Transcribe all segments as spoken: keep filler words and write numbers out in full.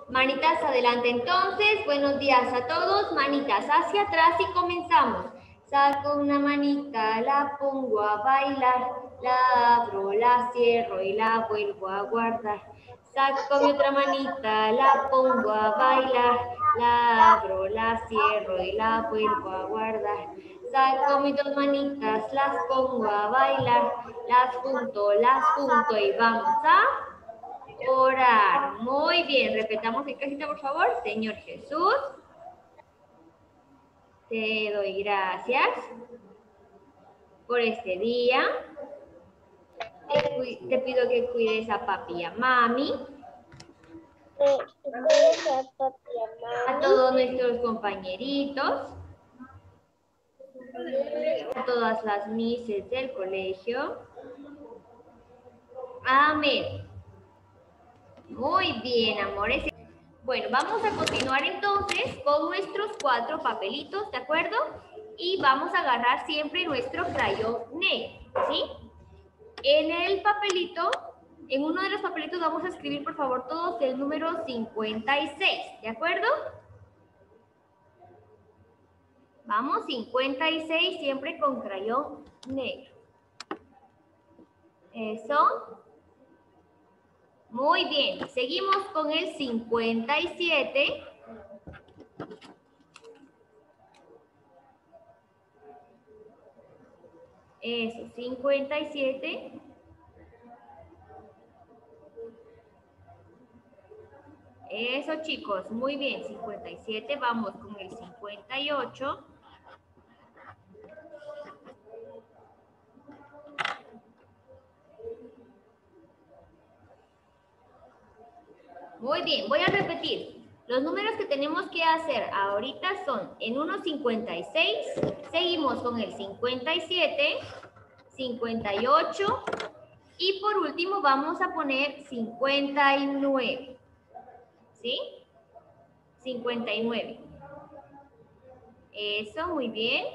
Manitas adelante entonces, buenos días a todos, manitas hacia atrás y comenzamos. Saco una manita, la pongo a bailar, la abro, la cierro y la vuelvo a guardar. Saco mi otra manita, la pongo a bailar, la abro, la cierro y la vuelvo a guardar. Saco mis dos manitas, las pongo a bailar, las junto, las junto y vamos a orar. Muy bien, repetamos en casita, por favor. Señor Jesús, te doy gracias por este día. Te, te pido que cuides a papi y a mami, a todos nuestros compañeritos, a todas las mises del colegio. Amén. Muy bien, amores. Bueno, vamos a continuar entonces con nuestros cuatro papelitos, ¿de acuerdo? Y vamos a agarrar siempre nuestro crayón negro, ¿sí? En el papelito, en uno de los papelitos vamos a escribir, por favor, todos el número cincuenta y seis, ¿de acuerdo? Vamos, cincuenta y seis, siempre con crayón negro. Eso. Muy bien, seguimos con el cincuenta y siete. Eso, cincuenta y siete. Eso, chicos, muy bien, cincuenta y siete. Vamos con el cincuenta y ocho. Muy bien, voy a repetir. Los números que tenemos que hacer ahorita son en uno cincuenta y seis, seguimos con el cincuenta y siete, cincuenta y ocho y por último vamos a poner cincuenta y nueve. ¿Sí? cincuenta y nueve. Eso, muy bien.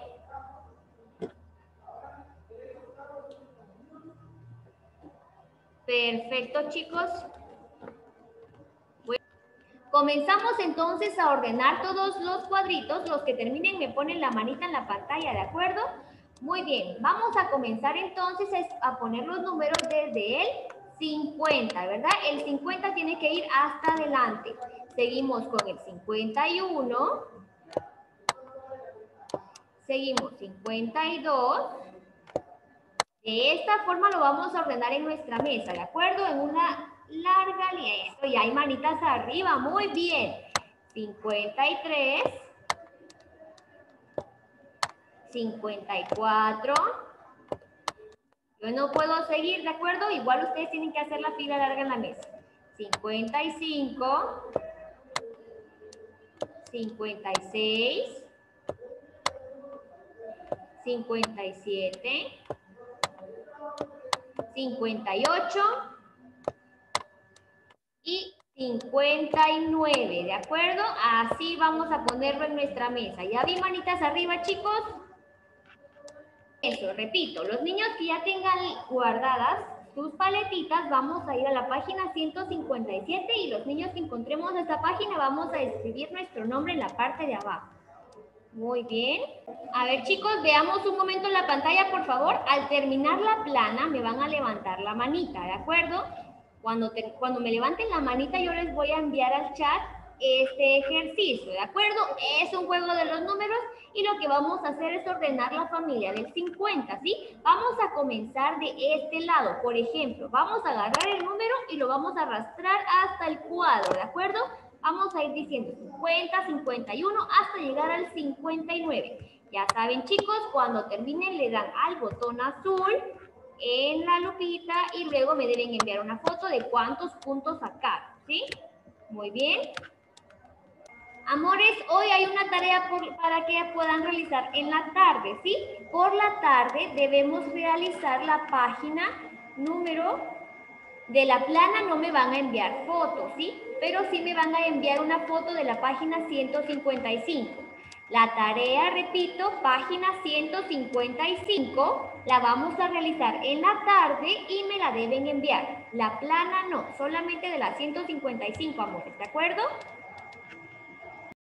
Perfecto, chicos. Bueno, comenzamos entonces a ordenar todos los cuadritos. Los que terminen me ponen la manita en la pantalla, ¿de acuerdo? Muy bien, vamos a comenzar entonces a poner los números desde el cincuenta, ¿verdad? El cincuenta tiene que ir hasta adelante. Seguimos con el cincuenta y uno. Seguimos cincuenta y dos. De esta forma lo vamos a ordenar en nuestra mesa, ¿de acuerdo? En una larga línea. Eso, y hay manitas arriba, muy bien. cincuenta y tres. cincuenta y cuatro. Yo no puedo seguir, ¿de acuerdo? Igual ustedes tienen que hacer la fila larga en la mesa. cincuenta y cinco. cincuenta y seis. cincuenta y siete. cincuenta y ocho. Y cincuenta y nueve, ¿de acuerdo? Así vamos a ponerlo en nuestra mesa. ¿Ya vi manitas arriba, chicos? Eso, repito, los niños que ya tengan guardadas sus paletitas, vamos a ir a la página ciento cincuenta y siete y los niños que encontremos esta página vamos a escribir nuestro nombre en la parte de abajo. Muy bien. A ver, chicos, veamos un momento en la pantalla, por favor. Al terminar la plana, me van a levantar la manita, ¿de acuerdo? Cuando, te, cuando me levanten la manita, yo les voy a enviar al chat este ejercicio, ¿de acuerdo? Es un juego de los números y lo que vamos a hacer es ordenar la familia del cincuenta, ¿sí? Vamos a comenzar de este lado. Por ejemplo, vamos a agarrar el número y lo vamos a arrastrar hasta el cuadro, ¿de acuerdo? Vamos a ir diciendo cincuenta, cincuenta y uno hasta llegar al cincuenta y nueve. Ya saben, chicos, cuando terminen le dan al botón azul en la lupita y luego me deben enviar una foto de cuántos puntos sacaron, ¿sí? Muy bien. Amores, hoy hay una tarea por, para que puedan realizar en la tarde, ¿sí? Por la tarde debemos realizar la página número de la plana, no me van a enviar fotos, ¿sí? Pero sí me van a enviar una foto de la página ciento cincuenta y cinco. La tarea, repito, página ciento cincuenta y cinco, la vamos a realizar en la tarde y me la deben enviar. La plana no, solamente de la ciento cincuenta y cinco, amores, ¿de acuerdo?